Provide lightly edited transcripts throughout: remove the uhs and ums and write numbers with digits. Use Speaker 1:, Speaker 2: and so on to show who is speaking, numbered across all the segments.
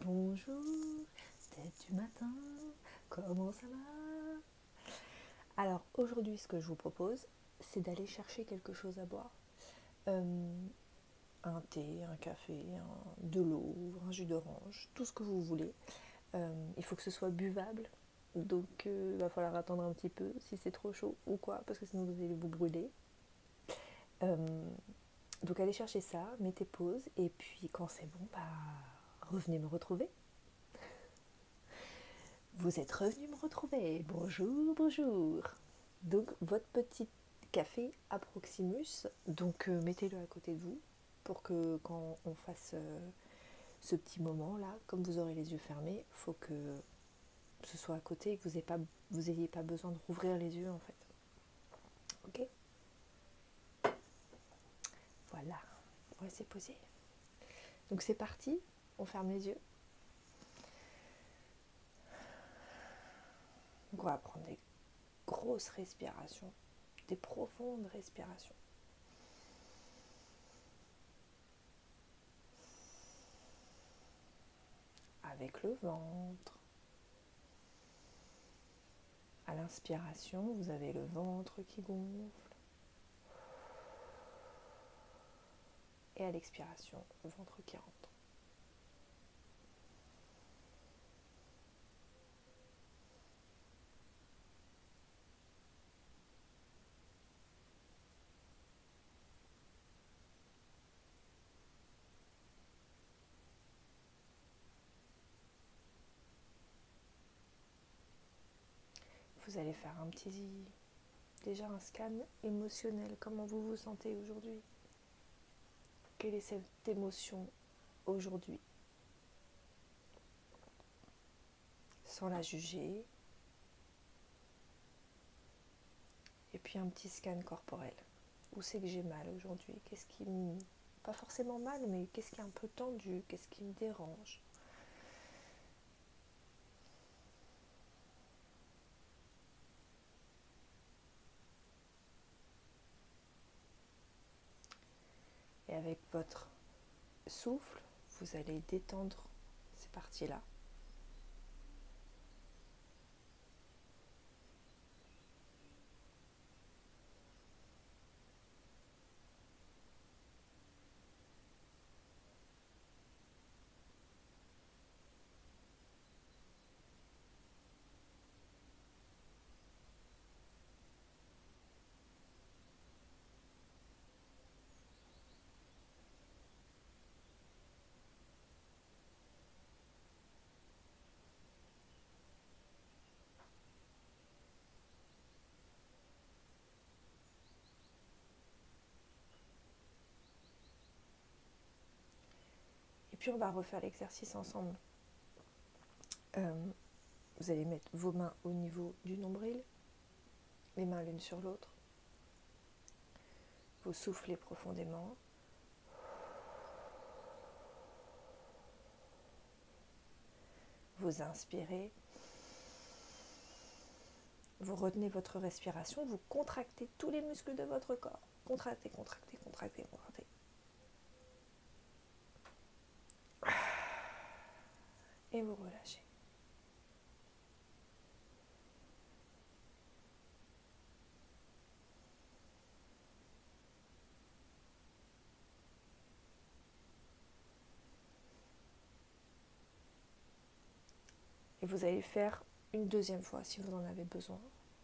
Speaker 1: Bonjour, c'est du matin, comment ça va? Alors aujourd'hui ce que je vous propose, c'est d'aller chercher quelque chose à boire. Euh, un thé, un café, de l'eau, un jus d'orange, tout ce que vous voulez. Il faut que ce soit buvable, donc il va falloir attendre un petit peu si c'est trop chaud ou quoi, parce que sinon vous allez vous brûler. Euh, donc allez chercher ça, mettez pause, et puis quand c'est bon, revenez me retrouver. Vous êtes revenu me retrouver. Bonjour, bonjour. Donc votre petit café à Proximus, donc mettez-le à côté de vous pour que quand on fasse ce petit moment là, comme vous aurez les yeux fermés, il faut que ce soit à côté et que vous ayez pas besoin de rouvrir les yeux en fait. Ok. Voilà. On va se poser. Donc c'est parti. On ferme les yeux. Donc on va prendre des grosses respirations, des profondes respirations. Avec le ventre. À l'inspiration, vous avez le ventre qui gonfle. Et à l'expiration, le ventre qui rentre. Vous allez faire déjà un scan émotionnel. Comment vous vous sentez aujourd'hui? Quelle est cette émotion aujourd'hui? Sans la juger. Et puis un petit scan corporel. Où c'est que j'ai mal aujourd'hui? Qu'est-ce qui me... Pas forcément mal, mais qu'est-ce qui est un peu tendu? Qu'est-ce qui me dérange? Et avec votre souffle, vous allez détendre ces parties-là. Et puis on va refaire l'exercice ensemble. Vous allez mettre vos mains au niveau du nombril, les mains l'une sur l'autre. Vous soufflez profondément. Vous inspirez. Vous retenez votre respiration. Vous contractez tous les muscles de votre corps. Contractez, contractez, contractez, contractez. Et vous relâchez. Et vous allez faire une deuxième fois si vous en avez besoin.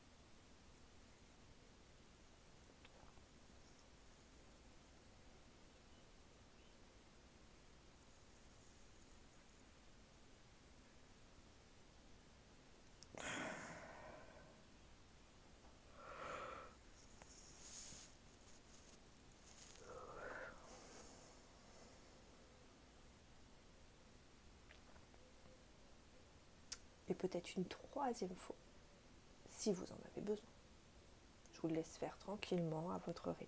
Speaker 1: Et peut-être une troisième fois si vous en avez besoin. Je vous laisse faire tranquillement à votre rythme.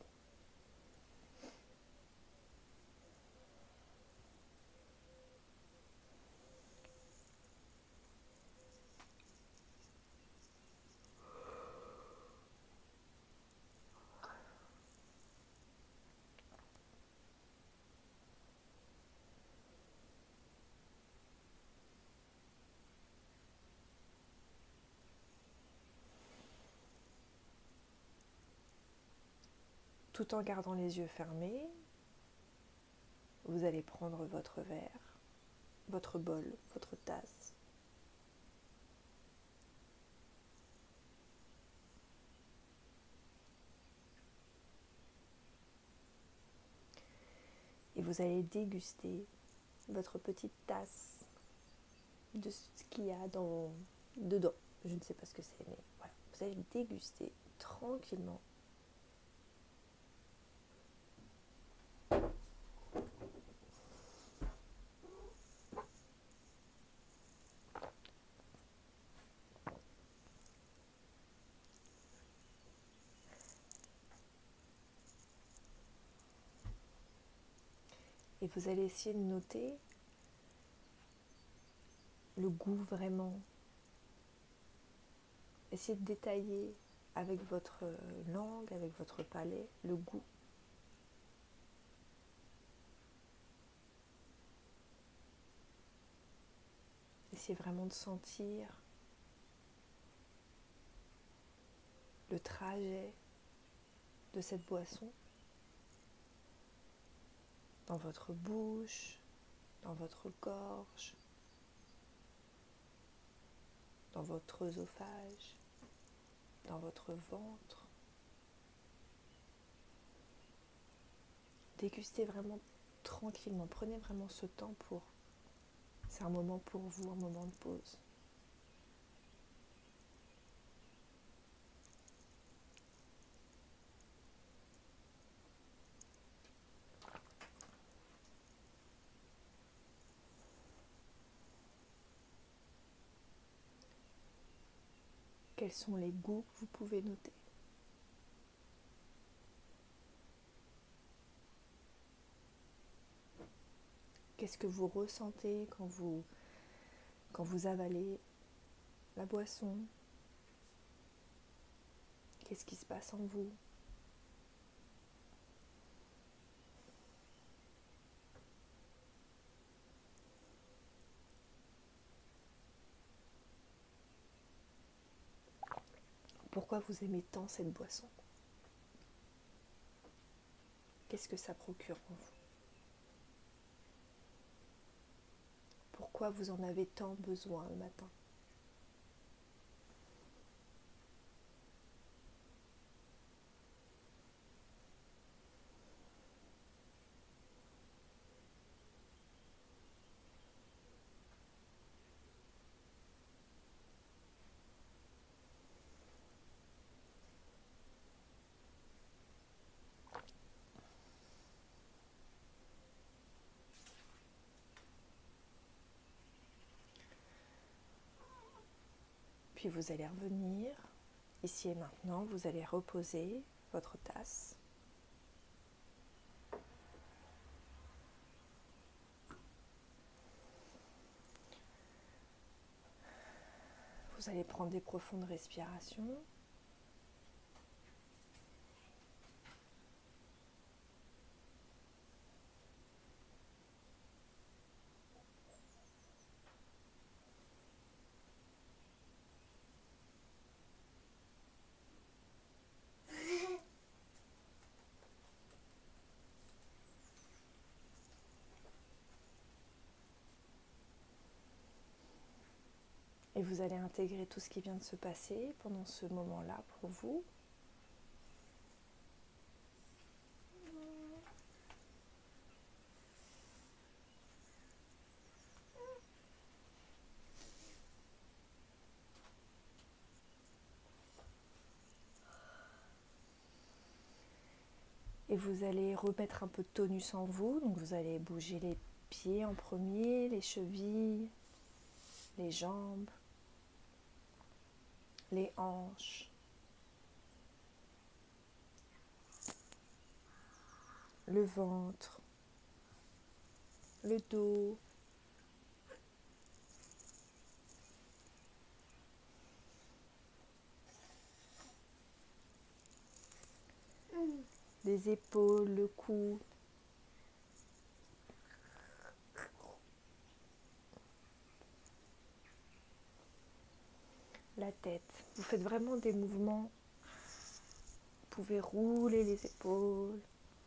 Speaker 1: Tout en gardant les yeux fermés, vous allez prendre votre verre, votre bol, votre tasse. Et vous allez déguster votre petite tasse de ce qu'il y a dedans. Je ne sais pas ce que c'est, mais voilà. Vous allez déguster tranquillement. Et vous allez essayer de noter le goût vraiment. Essayez de détailler avec votre langue, avec votre palais, le goût. Essayez vraiment de sentir le trajet de cette boisson dans votre bouche, dans votre gorge, dans votre œsophage, dans votre ventre. Dégustez vraiment tranquillement. Prenez vraiment ce temps pour... C'est un moment pour vous, un moment de pause. Quels sont les goûts que vous pouvez noter? Qu'est-ce que vous ressentez quand vous avalez la boisson? Qu'est-ce qui se passe en vous? Pourquoi vous aimez tant cette boisson? Qu'est-ce que ça procure en vous? Pourquoi vous en avez tant besoin le matin? Puis vous allez revenir, ici et maintenant, vous allez reposer votre tasse. Vous allez prendre des profondes respirations. Et vous allez intégrer tout ce qui vient de se passer pendant ce moment-là pour vous. Et vous allez remettre un peu de tonus en vous. Donc vous allez bouger les pieds en premier, les chevilles, les jambes, les hanches, le ventre, le dos, les épaules, le cou, la tête. Vous faites vraiment des mouvements pouvez rouler les épaules,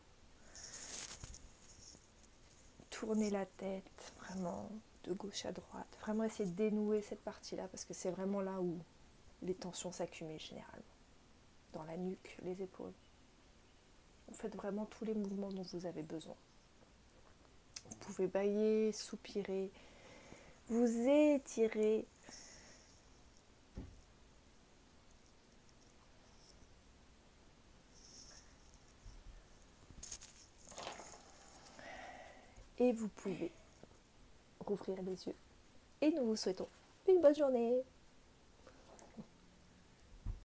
Speaker 1: tourner la tête vraiment de gauche à droite, vraiment essayer de dénouer cette partie-là parce que c'est vraiment là où les tensions s'accumulent généralement, dans la nuque, les épaules. Vous faites vraiment tous les mouvements dont vous avez besoin. Vous pouvez bâiller, soupirer, vous étirer. Et vous pouvez rouvrir les yeux. Et nous vous souhaitons une bonne journée.